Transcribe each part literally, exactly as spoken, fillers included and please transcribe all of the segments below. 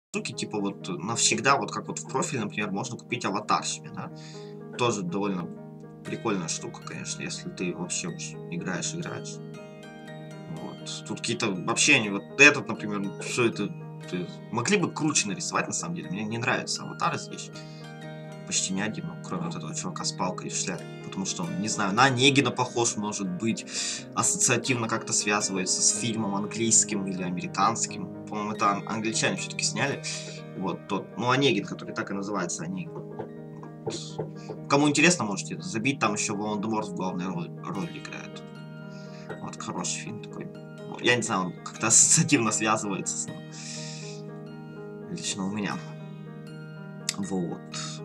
штуки, типа вот навсегда, вот как вот в профиле, например, можно купить аватар себе, да. Тоже довольно прикольная штука, конечно, если ты вообще уж играешь, играешь. Вот. Тут какие-то вообще они вот этот, например, ну что это? Ты могли бы круче нарисовать, на самом деле. Мне не нравятся аватары здесь. Почти ни один, ну, кроме вот этого чувака с палкой и в шляпе. Потому что он, не знаю, на Онегина похож, может быть, ассоциативно как-то связывается с фильмом английским или американским. По-моему, это ан англичане все-таки сняли. Вот тот, ну, Онегин, который так и называется, Онегин. Вот. Кому интересно, можете забить, там еще Волан-де-Морт в главной роли, роли играет. Вот, хороший фильм такой. Я не знаю, он как-то ассоциативно связывается с ним. Лично у меня. Вот.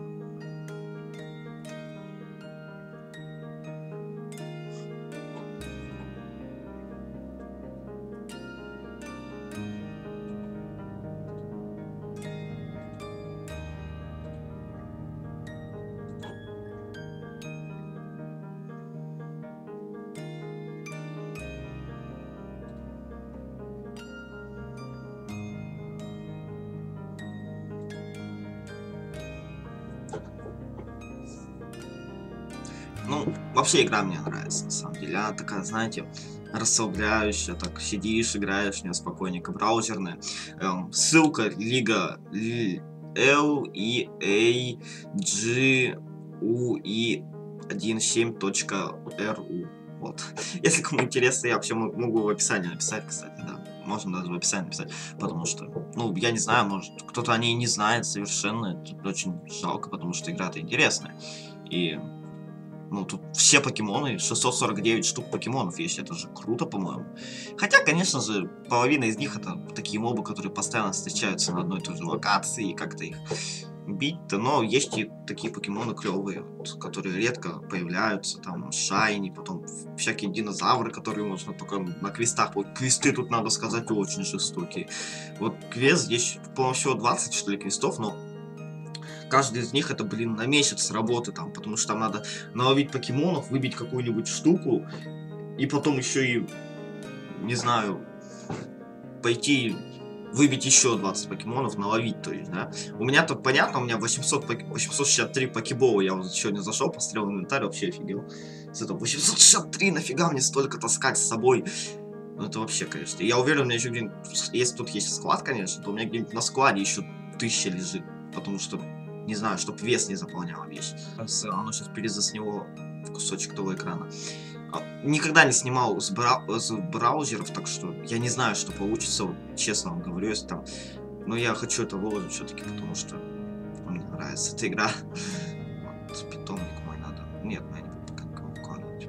Ну, вообще игра мне нравится, на самом деле. Она такая, знаете, расслабляющая, так сидишь, играешь, не спокойненько, браузерная. Эм, ссылка Лига L E A G U E семнадцать точка R U. Вот. Если кому интересно, я вообще могу в описании написать, кстати, да. Можно даже в описании написать, потому что, ну, я не знаю, может, кто-то о ней не знает совершенно. Это очень жалко, потому что игра-то интересная. И ну, тут все покемоны, шестьсот сорок девять штук покемонов есть, это же круто, по-моему. Хотя, конечно же, половина из них это такие мобы, которые постоянно встречаются на одной и той же локации, и как-то их бить-то. Но есть и такие покемоны клевые, вот, которые редко появляются, там, шайни, потом всякие динозавры, которые можно только на квестах. Вот квесты тут, надо сказать, очень жестокие. Вот квест здесь, по-моему, всего двадцать, что ли, квестов, но каждый из них это, блин, на месяц работы там, потому что там надо наловить покемонов, выбить какую-нибудь штуку, и потом еще и, не знаю, пойти выбить еще двадцать покемонов, наловить, то есть, да. У меня тут, понятно, у меня восемьсот, восемьсот шестьдесят три покебола, я вот сегодня зашел, посмотрел инвентарь, вообще офигел. С этого восемьсот шестьдесят три, нафига мне столько таскать с собой? Ну это вообще, конечно. Я уверен, у меня еще где-нибудь, если тут есть склад, конечно, то у меня где-нибудь на складе еще тысяча лежит, потому что не знаю, чтобы вес не заполняла вещь. Оно сейчас перезасняло в кусочек того экрана. Никогда не снимал с, бра с браузеров, так что я не знаю, что получится, вот, честно вам говорю, если там... Но я хочу это выложить все-таки, потому что мне нравится эта игра. Вот, питомник мой надо. Нет, я не буду пока никого выкладывать.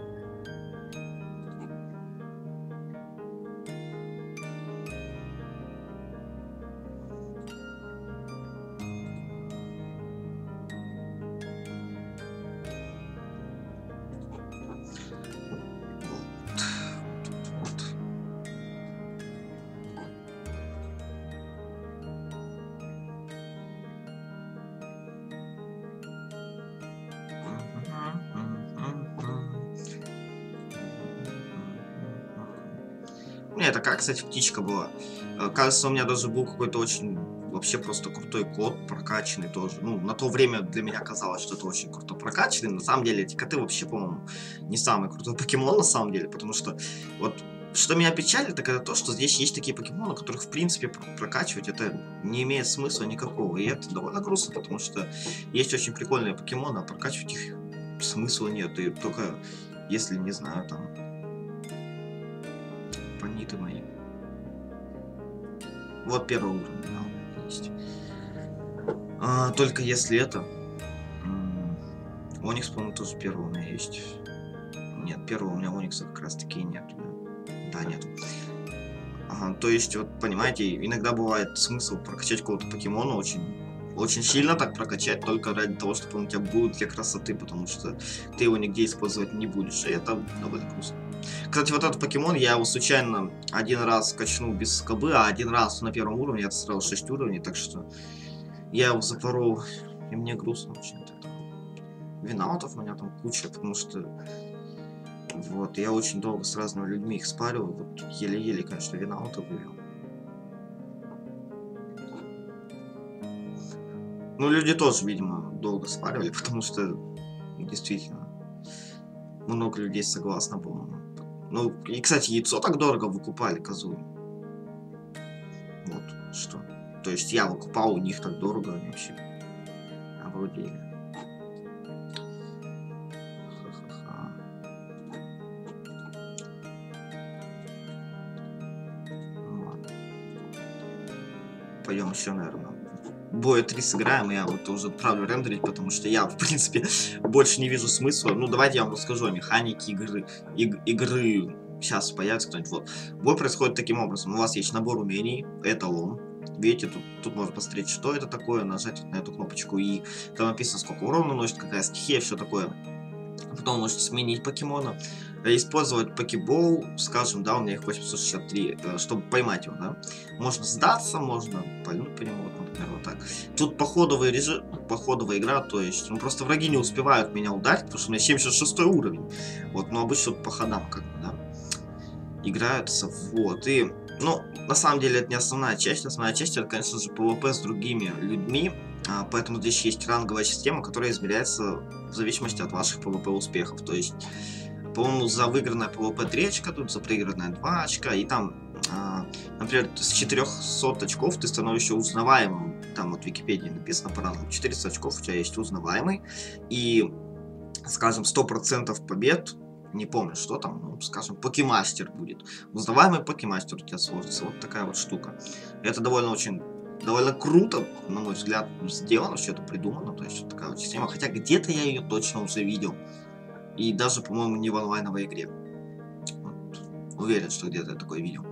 Не, такая, кстати, птичка была. Кажется, у меня даже был какой-то очень вообще просто крутой кот, прокачанный тоже. Ну, на то время для меня казалось, что это очень круто прокачанный. На самом деле, эти коты вообще, по-моему, не самый крутой покемон, на самом деле, потому что вот что меня печалит, так это то, что здесь есть такие покемоны, которых, в принципе, прокачивать это не имеет смысла никакого. И это довольно грустно, потому что есть очень прикольные покемоны, а прокачивать их смысла нет. И только если, не знаю, там... Пониты мои. Вот первый уровень, да, есть. А, только если это... Оникс, по-моему, тоже первый у меня есть. Нет, первого у меня Оникса как раз таки нет. Да, нет. Ага, то есть, вот, понимаете, иногда бывает смысл прокачать какого-то покемона очень... Очень сильно так прокачать, только ради того, чтобы он у тебя был для красоты, потому что ты его нигде использовать не будешь. И это довольно грустно. Кстати, вот этот покемон, я его случайно один раз качнул без скобы, а один раз на первом уровне, это сразу шесть уровней, так что я его запорол, и мне грустно очень от этого. Винаутов у меня там куча, потому что вот, я очень долго с разными людьми их спаривал, вот еле-еле, конечно, винаутов вывел. Ну, люди тоже, видимо, долго спаривали, потому что действительно много людей согласно было. Ну, и, кстати, яйцо так дорого выкупали, козу. Вот, что. То есть я выкупал у них так дорого, они вообще обалдели. Ха-ха-ха. Ну ладно. Пойдем еще, наверное. Боя три сыграем, я вот уже отправлю рендерить, потому что я, в принципе, больше не вижу смысла. Ну, давайте я вам расскажу о механике игры. Иг игры сейчас появится кто-нибудь. Вот. Бой происходит таким образом. У вас есть набор умений, эталон. Видите, тут, тут можно посмотреть, что это такое, нажать на эту кнопочку, и там написано, сколько урона наносит, какая стихия, все такое. Потом можете сменить покемона, использовать покебол, скажем, да, у меня их восемьсот шестьдесят три, чтобы поймать его, да. Можно сдаться, можно пальнуть по нему, вот, например, вот так. Тут походовый режим, походовая игра, то есть, ну, просто враги не успевают меня ударить, потому что у меня семьдесят шестой уровень. Вот, но обычно по ходам, как бы, да, играются, вот, и, ну, на самом деле, это не основная часть, основная часть, это, конечно же, пэ вэ пэ с другими людьми, а, поэтому здесь есть ранговая система, которая измеряется в зависимости от ваших пэ вэ пэ успехов, то есть, по-моему, за выигранное пэ вэ пэ три очка, тут за проигранное два очка, и там, а, например, с четырёхсот очков ты становишься узнаваемым, там вот в Википедии написано по-разному, четыреста очков у тебя есть узнаваемый, и, скажем, сто процентов побед, не помню, что там, ну, скажем, покемастер будет, узнаваемый покемастер у тебя сложится, вот такая вот штука. Это довольно очень, довольно круто, на мой взгляд, сделано, все это придумано, то есть вот такая вот система, хотя где-то я ее точно уже видел. И даже, по-моему, не в онлайновой игре. Вот. Уверен, что где-то я такое видел.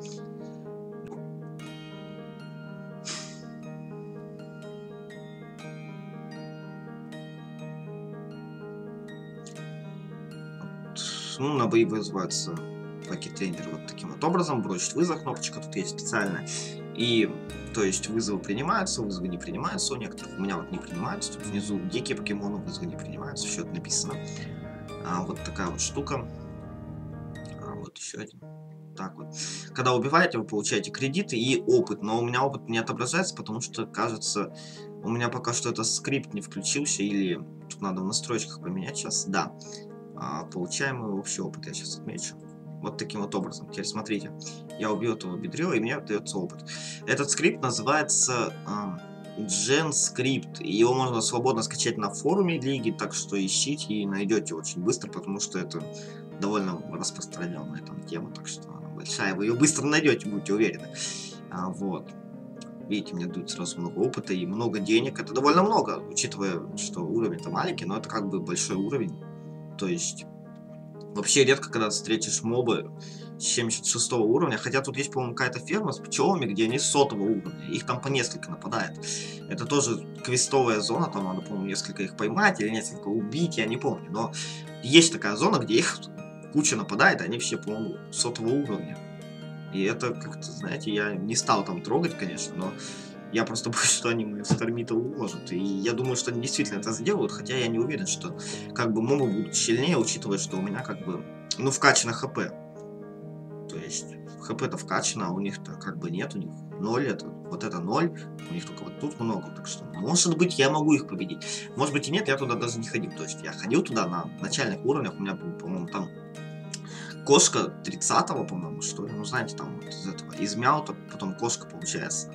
Вот. Ну, на бои вызывается пакет-тренер вот таким вот образом. Бросить вызов, кнопочка тут есть специальная. И, то есть, вызовы принимаются, вызовы не принимаются. У некоторых у меня вот не принимаются. Тут внизу дикие покемоны, вызовы не принимаются. Все это написано. А, вот такая вот штука. А, вот еще один. Так вот. Когда убиваете, вы получаете кредиты и опыт. Но у меня опыт не отображается, потому что, кажется, у меня пока что этот скрипт не включился. Или тут надо в настройках поменять сейчас. Да. А, получаемый общий опыт я сейчас отмечу. Вот таким вот образом. Теперь смотрите. Я убью этого бедрила, и мне дается опыт. Этот скрипт называется... GenScript. Его можно свободно скачать на форуме лиги, так что ищите и найдете очень быстро, потому что это довольно распространенная там тема, так что она большая. Вы ее быстро найдете, будьте уверены. А, вот. Видите, мне дают сразу много опыта и много денег. Это довольно много, учитывая, что уровень-то маленький, но это как бы большой уровень. То есть, вообще редко, когда встретишь мобы семьдесят шестого уровня, хотя тут есть, по-моему, какая-то ферма с пчелами, где они сотого уровня, их там по несколько нападает. Это тоже квестовая зона, там надо, по-моему, несколько их поймать или несколько убить, я не помню, но есть такая зона, где их куча нападает, они все, по-моему, сотого уровня. И это как-то, знаете, я не стал там трогать, конечно, но я просто боюсь, что они мои стармиты уложат. И я думаю, что они действительно это сделают, хотя я не уверен, что как бы мобы будут сильнее, учитывая, что у меня как бы, ну, вкачано хп. То есть хп-то вкачано, а у них-то как бы нет, у них ноль, это, вот это ноль, у них только вот тут много, так что, может быть, я могу их победить. Может быть и нет, я туда даже не ходил, то есть я ходил туда на начальных уровнях, у меня был, по-моему, там кошка тридцатого, по-моему, что ли, ну, знаете, там вот из этого, из мяута, потом кошка получается.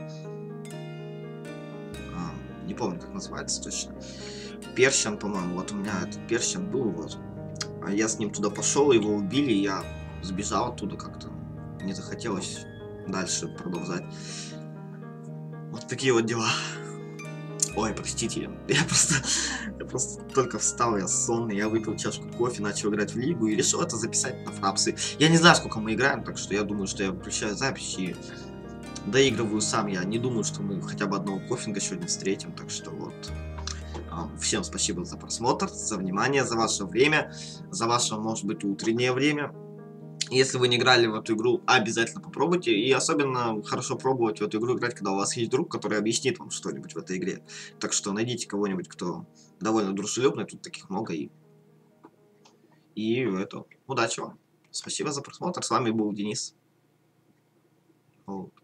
А, не помню, как называется точно. Персиан, по-моему, вот у меня этот персиан был, вот. А я с ним туда пошел, его убили, и я сбежал оттуда как-то. Не захотелось дальше продолжать. Вот такие вот дела. Ой, простите, я просто, я просто только встал, я сонный, я выпил чашку кофе, начал играть в лигу и решил это записать на фрапсы. Я не знаю, сколько мы играем, так что я думаю, что я выключаю запись и доигрываю сам. Я не думаю, что мы хотя бы одного кофинга сегодня встретим, так что вот. Всем спасибо за просмотр, за внимание, за ваше время, за ваше, может быть, утреннее время. Если вы не играли в эту игру, обязательно попробуйте. И особенно хорошо пробовать в эту игру играть, когда у вас есть друг, который объяснит вам что-нибудь в этой игре. Так что найдите кого-нибудь, кто довольно дружелюбный, тут таких много. И, и это, удачи вам. Спасибо за просмотр. С вами был Денис. Вот.